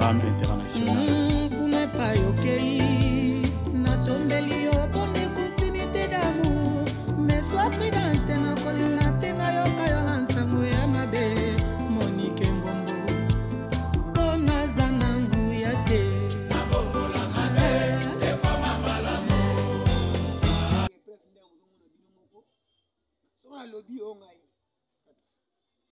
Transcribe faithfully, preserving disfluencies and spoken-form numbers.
femme internationale. Pour ne pas yokéi, na tombeli yo bonne continuité d'amour. Mais sois prudente, na kolinga te na yoka yolanta moya mabe. Monique Mbombo, dona zanangu ya te. Nabongo la mabe, e koma malamo. Soka lobi ongai.